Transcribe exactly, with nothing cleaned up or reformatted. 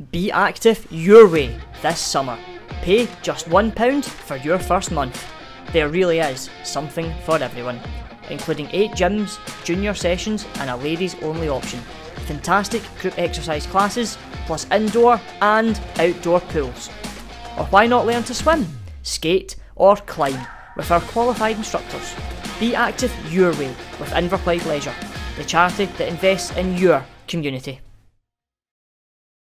Be active your way this summer. Pay just one pound for your first month. There really is something for everyone, including eight gyms, junior sessions and a ladies only option. Fantastic group exercise classes, plus indoor and outdoor pools. Or why not learn to swim, skate or climb with our qualified instructors? Be active your way with Inverclyde Leisure, the charity that invests in your community.